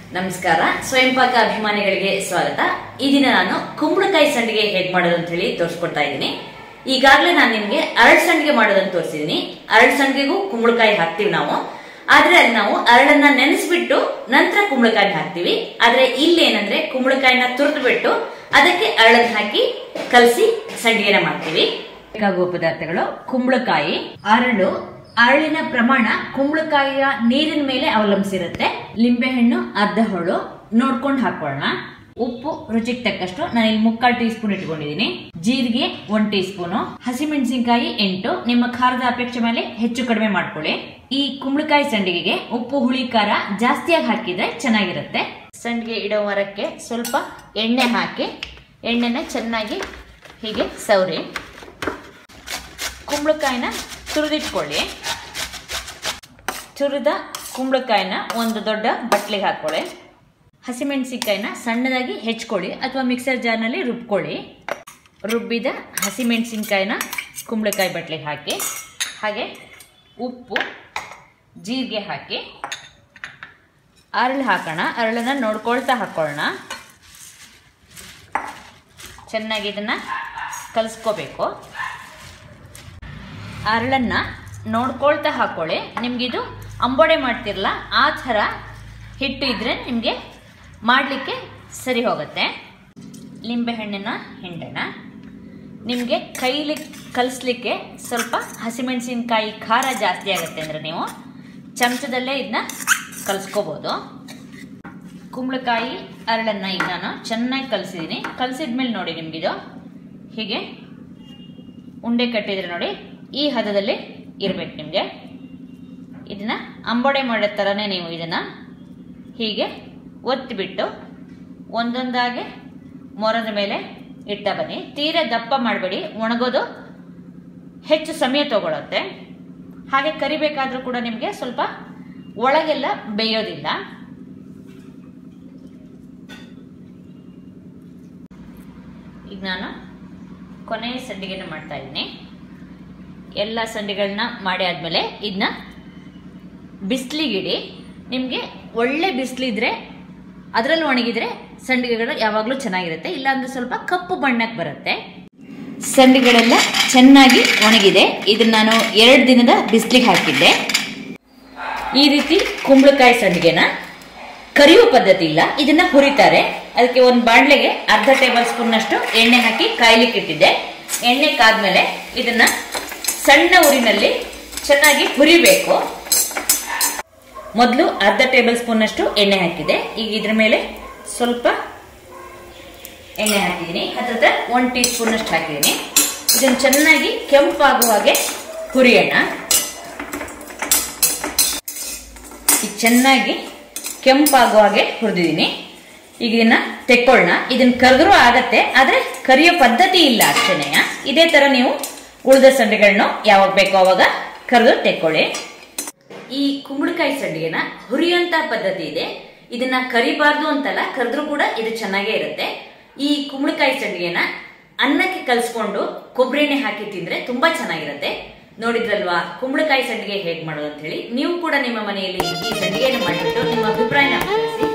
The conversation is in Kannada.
ನಮಸ್ಕಾರ, ಸ್ವಯಂ ಪಾಕ ಅಭಿಮಾನಿಗಳಿಗೆ ಸ್ವಾಗತ. ಈ ದಿನ ನಾನು ಕುಂಬಳಕಾಯಿ ಸಂಡಿಗೆ ಹೇಗೆ ಮಾಡೋದು ಅಂತ ಹೇಳಿ ತೋರಿಸ್ಕೊಡ್ತಾ ಇದ್ದೀನಿ. ಈಗಾಗಲೇ ನಾನು ನಿಮ್ಗೆ ಅರಳು ಸಂಡಿಗೆ ಮಾಡೋದನ್ನು ತೋರಿಸಿದೀನಿ. ಅರಳು ಸಂಡಿಗೆಗೂ ಕುಂಬಳಕಾಯಿ ಹಾಕ್ತಿವಿ ನಾವು. ಆದ್ರೆ ಅಲ್ಲಿ ನಾವು ಅರಳನ್ನ ನೆನೆಸ್ಬಿಟ್ಟು ನಂತರ ಕುಂಬಳಕಾಯಿ ಹಾಕ್ತಿವಿ. ಆದ್ರೆ ಇಲ್ಲಿ ಏನಂದ್ರೆ ಕುಂಬಳಕಾಯಿನ ತುರಿದು ಬಿಟ್ಟು ಅದಕ್ಕೆ ಅರಳನ್ನ ಹಾಕಿ ಕಲಸಿ ಸಂಡಿಗೆನ ಮಾಡ್ತೀವಿ. ಬೇಕಾಗುವ ಪದಾರ್ಥಗಳು: ಕುಂಬಳಕಾಯಿ, ಅರಳು. ಅರಳಿನ ಪ್ರಮಾಣ ಕುಂಬಳಕಾಯಿಯ ನೀರಿನ ಮೇಲೆ ಅವಲಂಬಿಸಿರುತ್ತೆ. ಲಿಂಬೆಹಣ್ಣು ಅರ್ಧ ಹೋಳು ನೋಡ್ಕೊಂಡು ಹಾಕೊಳ್ಳೋಣ. ಉಪ್ಪು ರುಚಿಗೆ ತಕ್ಕಷ್ಟು, ನಾನು ಇಲ್ಲಿ 3/4 ಟೀ ಸ್ಪೂನ್ ಇಟ್ಕೊಂಡಿದ್ದೀನಿ. ಜೀರಿಗೆ 1 ಟೀ ಸ್ಪೂನು, ಹಸಿಮೆಣಸಿನಕಾಯಿ 8. ನಿಮ್ಮ ಖಾರದ ಅಪೇಕ್ಷೆ ಮೇಲೆ ಹೆಚ್ಚು ಕಡಿಮೆ ಮಾಡ್ಕೊಳ್ಳಿ. ಈ ಕುಂಬಳಕಾಯಿ ಸಂಡಿಗೆಗೆ ಉಪ್ಪು ಹುಳಿ ಖಾರ ಜಾಸ್ತಿಯಾಗಿ ಹಾಕಿದ್ರೆ ಚೆನ್ನಾಗಿರುತ್ತೆ. ಸಂಡಿಗೆ ಇಡೋ ಮರಕ್ಕೆ ಸ್ವಲ್ಪ ಎಣ್ಣೆ ಹಾಕಿ ಎಣ್ಣೆನ ಚೆನ್ನಾಗಿ ಹೀಗೆ ಸವರಿ ಕುಂಬಳಕಾಯಿನ ತುರಿದಿಟ್ಕೊಳ್ಳಿ. ತುರಿದ ಕುಂಬಳಕಾಯಿನ ಒಂದು ದೊಡ್ಡ ಬಟ್ಲಿಗೆ ಹಾಕೊಳ್ಳಿ. ಹಸಿಮೆಣಸಿನಕಾಯಿನ ಸಣ್ಣದಾಗಿ ಹೆಚ್ಕೊಳ್ಳಿ ಅಥವಾ ಮಿಕ್ಸರ್ ಜಾರ್ನಲ್ಲಿ ರುಬ್ಕೊಳ್ಳಿ. ರುಬ್ಬಿದ ಹಸಿಮೆಣಸಿನಕಾಯಿನ ಕುಂಬಳಕಾಯಿ ಬಟ್ಲಿಗೆ ಹಾಕಿ, ಹಾಗೆ ಉಪ್ಪು, ಜೀರಿಗೆ ಹಾಕಿ ಅರಳು ಹಾಕೋಣ. ಅರಳನ್ನ ನೋಡ್ಕೊಳ್ತಾ ಹಾಕೊಳ್ಳೋಣ. ಚೆನ್ನಾಗಿ ಇದನ್ನು ಕಲಿಸ್ಕೋಬೇಕು. ಅರಳನ್ನ ನೋಡ್ಕೊಳ್ತಾ ಹಾಕೊಳ್ಳಿ. ನಿಮಗಿದು ಅಂಬೋಡೆ ಮಾಡ್ತಿರಲ್ಲ ಆ ಥರ ಹಿಟ್ಟು ಇದ್ರೆ ನಿಮಗೆ ಮಾಡಲಿಕ್ಕೆ ಸರಿ ಹೋಗುತ್ತೆ. ಲಿಂಬೆಹಣ್ಣನ್ನು ಹಿಂಡೋಣ. ನಿಮಗೆ ಕೈಲಿ ಕಲಿಸ್ಲಿಕ್ಕೆ ಸ್ವಲ್ಪ ಹಸಿಮೆಣಸಿನಕಾಯಿ ಖಾರ ಜಾಸ್ತಿ ಆಗುತ್ತೆ ಅಂದರೆ ನೀವು ಚಮಚದಲ್ಲೇ ಇದನ್ನ ಕಲಿಸ್ಕೋಬೋದು. ಕುಂಬಳಕಾಯಿ ಅರಳನ್ನು ಈಗ ನಾನು ಚೆನ್ನಾಗಿ ಕಲಿಸಿದ್ದೀನಿ. ಕಲಿಸಿದ್ಮೇಲೆ ನೋಡಿ ನಿಮಗಿದು ಹೀಗೆ ಉಂಡೆ ಕಟ್ಟಿದ್ರೆ ನೋಡಿ ಈ ಹದದಲ್ಲಿ ಇರಬೇಕು ನಿಮಗೆ. ಇದನ್ನ ಅಂಬೋಡೆ ಮಾಡೋ ಥರನೇ ನೀವು ಇದನ್ನು ಹೀಗೆ ಒತ್ತಿಬಿಟ್ಟು ಒಂದೊಂದಾಗಿ ಮೊರದ ಮೇಲೆ ಇಡ್ತಾ ಬನ್ನಿ. ತೀರಾ ದಪ್ಪ ಮಾಡಬೇಡಿ, ಒಣಗೋದು ಹೆಚ್ಚು ಸಮಯ ತಗೊಳುತ್ತೆ. ಹಾಗೆ ಕರಿಬೇಕಾದ್ರೂ ಕೂಡ ನಿಮಗೆ ಸ್ವಲ್ಪ ಒಳಗೆಲ್ಲ ಬೇಯೋದಿಲ್ಲ. ಈಗ ನಾನು ಕೊನೆಯ ಸಂಡಿಗೆನ ಮಾಡ್ತಾ ಇದ್ದೀನಿ. ಎಲ್ಲ ಸಂಡಿಗೆಗಳನ್ನ ಮಾಡಿ ಆದಮೇಲೆ ಇದನ್ನ ಬಿಸಿಲಿಗಿಡಿ. ನಿಮಗೆ ಒಳ್ಳೆ ಬಿಸಿಲಿದ್ರೆ ಅದರಲ್ಲಿ ಒಣಗಿದ್ರೆ ಸಂಡಿಗೆಗಳು ಯಾವಾಗಲೂ ಚೆನ್ನಾಗಿರುತ್ತೆ. ಇಲ್ಲಾಂದ್ರೆ ಸ್ವಲ್ಪ ಕಪ್ಪು ಬಣ್ಣಕ್ಕೆ ಬರುತ್ತೆ. ಸಂಡಿಗೆಗಳೆಲ್ಲ ಚೆನ್ನಾಗಿ ಒಣಗಿದೆ. ಇದನ್ನ ನಾನು 2 ದಿನದ ಬಿಸಿಲಿಗೆ ಹಾಕಿದ್ದೆ. ಈ ರೀತಿ ಕುಂಬಳಕಾಯಿ ಸಂಡಿಗೆನ ಕರಿಯುವ ಪದ್ಧತಿ ಇಲ್ಲ, ಇದನ್ನ ಹುರಿತಾರೆ. ಅದಕ್ಕೆ ಒಂದು ಬಾಣಲೆಗೆ ಅರ್ಧ ಟೇಬಲ್ ಸ್ಪೂನ್ ಅಷ್ಟು ಎಣ್ಣೆ ಹಾಕಿ ಕಾಯ್ಲಿಕ್ಕೆ ಇಟ್ಟಿದ್ದೆ. ಎಣ್ಣೆ ಕಾದ್ಮೇಲೆ ಇದನ್ನ ಸಣ್ಣ ಉರಿನಲ್ಲಿ ಚೆನ್ನಾಗಿ ಹುರಿಬೇಕು. ಮೊದಲು ಅರ್ಧ ಟೇಬಲ್ ಸ್ಪೂನ್ ಅಷ್ಟು ಎಣ್ಣೆ ಹಾಕಿದೆ. ಈಗ ಇದ್ರ ಮೇಲೆ ಸ್ವಲ್ಪ ಎಣ್ಣೆ ಹಾಕಿದ್ದೀನಿ. ಹತ್ತಿರ 1 ಟೀ ಸ್ಪೂನ್ ಅಷ್ಟು ಹಾಕಿದ್ದೀನಿ. ಇದನ್ನು ಚೆನ್ನಾಗಿ ಕೆಂಪಾಗುವ ಹಾಗೆ ಹುರಿಯೋಣ. ಈಗ ಚೆನ್ನಾಗಿ ಕೆಂಪಾಗುವ ಹಾಗೆ ಹುರಿದಿದ್ದೀನಿ. ಈಗ ಇದನ್ನ ತೆಕ್ಕೊಳ್ಳೋಣ. ಇದನ್ನ ಕರೆದ್ರೂ ಆಗತ್ತೆ, ಆದ್ರೆ ಕರಿಯೋ ಪದ್ಧತಿ ಇಲ್ಲ ಅಷ್ಟೇನೆಯ. ಇದೇ ತರ ನೀವು ಉಳಿದ ಸಂಡಿಗೆಗಳನ್ನು ಯಾವಾಗ ಬೇಕೋ ಅವಾಗ ಕರೆದು ತೆಕ್ಕೊಳ್ಳಿ. ಈ ಕುಂಬಳಕಾಯಿ ಸಂಡಿಗೆನ ಹುರಿಯುವಂತ ಪದ್ಧತಿ ಇದೆ. ಇದನ್ನ ಕರಿಬಾರ್ದು ಅಂತಲ್ಲ, ಕರೆದ್ರೂ ಕೂಡ ಇದು ಚೆನ್ನಾಗೇ ಇರುತ್ತೆ. ಈ ಕುಂಬಳಕಾಯಿ ಸಂಡಿಗೆನ ಅನ್ನಕ್ಕೆ ಕಲ್ಸ್ಕೊಂಡು ಕೊಬ್ಬರಿ ಎಣ್ಣೆ ಹಾಕಿ ತಿಂದ್ರೆ ತುಂಬಾ ಚೆನ್ನಾಗಿರುತ್ತೆ. ನೋಡಿದ್ರಲ್ವಾ ಕುಂಬಳಕಾಯಿ ಸಂಡಿಗೆ ಹೇಗೆ ಮಾಡೋದು ಅಂತ ಹೇಳಿ. ನೀವು ಕೂಡ ನಿಮ್ಮ ಮನೆಯಲ್ಲಿ ಈ ಸಂಡಿಗೆಯನ್ನು ಮಾಡಿಬಿಟ್ಟು ನಿಮ್ಮ ಅಭಿಪ್ರಾಯನ ತಿಳಿಸಿ.